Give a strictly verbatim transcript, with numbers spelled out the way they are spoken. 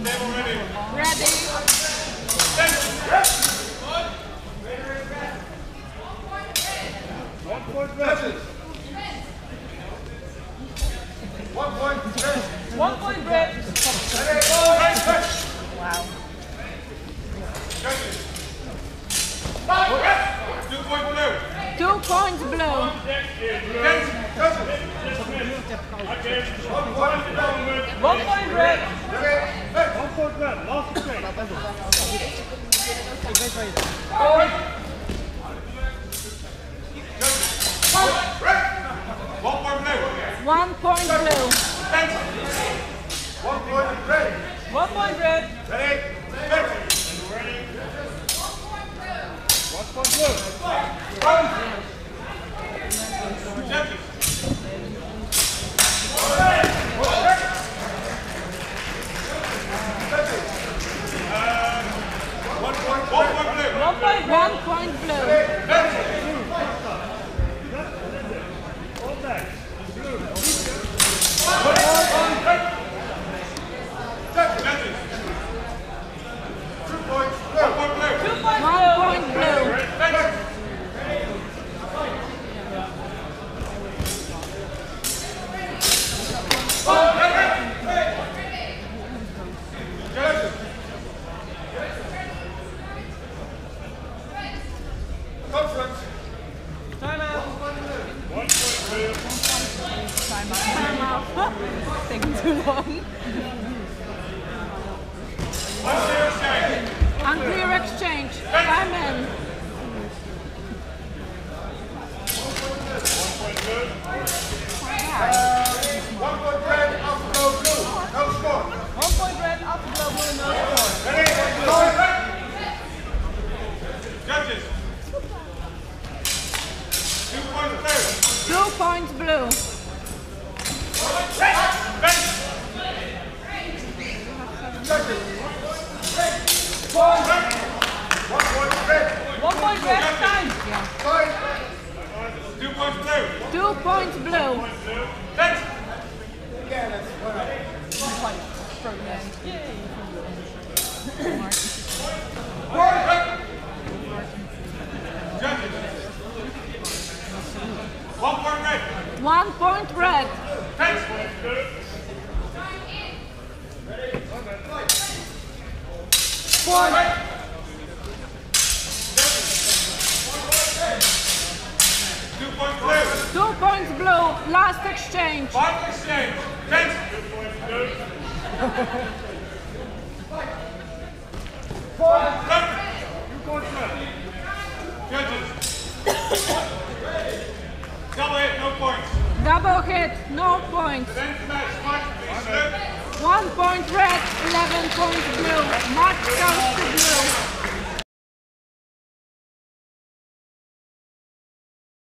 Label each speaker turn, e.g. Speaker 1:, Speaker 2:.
Speaker 1: Ready.
Speaker 2: One point red. One point red.
Speaker 1: One point red. Wow.
Speaker 2: Two point blue.
Speaker 1: Two points blue. One point red.
Speaker 2: One point red. Last exchange. One point blue.
Speaker 1: One point blue.
Speaker 2: One point red.
Speaker 1: One point red.
Speaker 2: Ready? One point blue. One point blue.
Speaker 1: One point, one point blue.
Speaker 2: All back. Blue. Two points blue.
Speaker 1: Two point one point blue.
Speaker 2: Conference.
Speaker 1: Time out.
Speaker 2: One point blue.
Speaker 1: Time out. Time out. Taking too long.
Speaker 2: Unclear exchange.
Speaker 1: Unclear exchange. Time in.
Speaker 2: One point red, after blow blue. No score.
Speaker 1: One point red, after blow blue, no score.
Speaker 2: Ready? Go. Judges. Two points blue.
Speaker 1: Two points blue.
Speaker 2: Judges. One point red.
Speaker 1: One point red, time.
Speaker 2: Five. Two points blue.
Speaker 1: Two points blue.
Speaker 2: Next. Judges. One point red.
Speaker 1: One point red.
Speaker 2: Next.
Speaker 1: One.
Speaker 2: Two points blue.
Speaker 1: Two points blue. Last exchange.
Speaker 2: Final exchange. Next. Four. Two points red. Judges. Double hit, no points.
Speaker 1: Double hit, no points.
Speaker 2: Then match, match, please.
Speaker 1: One point red, eleven points blue. Match comes